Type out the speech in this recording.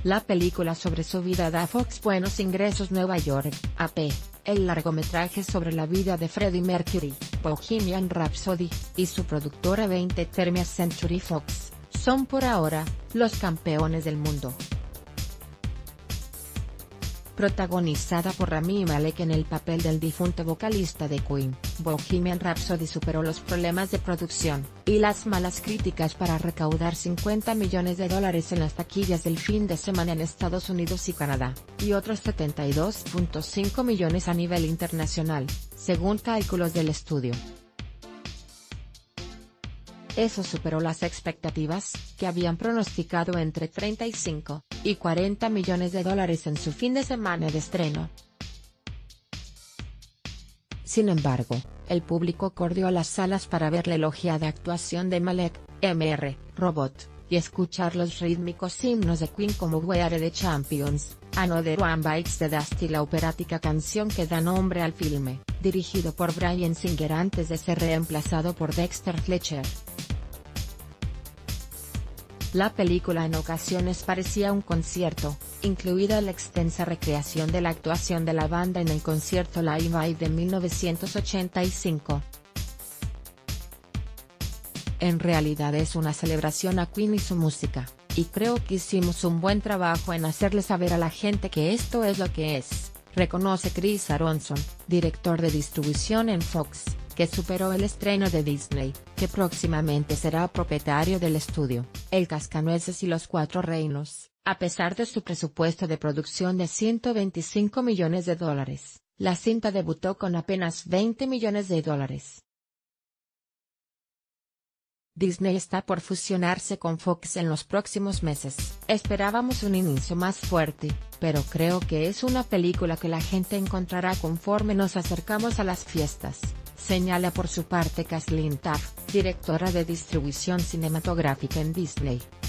La película sobre su vida da a Fox buenos ingresos. Nueva York, AP. El largometraje sobre la vida de Freddie Mercury, Bohemian Rhapsody, y su productora 20th Century Fox, son por ahora, los campeones del mundo. Protagonizada por Rami Malek en el papel del difunto vocalista de Queen, Bohemian Rhapsody superó los problemas de producción, y las malas críticas para recaudar $50 millones en las taquillas del fin de semana en Estados Unidos y Canadá, y otros 72.5 millones a nivel internacional, según cálculos del estudio. Eso superó las expectativas, que habían pronosticado entre 35 y 40 millones de dólares en su fin de semana de estreno. Sin embargo, el público corrió a las salas para ver la elogiada actuación de Malek, Mr. Robot, y escuchar los rítmicos himnos de Queen como We Are the Champions, Another One Bites the Dust y la operática canción que da nombre al filme, dirigido por Bryan Singer antes de ser reemplazado por Dexter Fletcher. La película en ocasiones parecía un concierto, incluida la extensa recreación de la actuación de la banda en el concierto Live Aid de 1985. En realidad es una celebración a Queen y su música, y creo que hicimos un buen trabajo en hacerle saber a la gente que esto es lo que es, reconoce Chris Aronson, director de distribución en Fox, que superó el estreno de Disney, que próximamente será propietario del estudio, El Cascanueces y los Cuatro Reinos. A pesar de su presupuesto de producción de $125 millones, la cinta debutó con apenas $20 millones. Disney está por fusionarse con Fox en los próximos meses. Esperábamos un inicio más fuerte, pero creo que es una película que la gente encontrará conforme nos acercamos a las fiestas, señala por su parte Kathleen Taft, directora de distribución cinematográfica en Disney.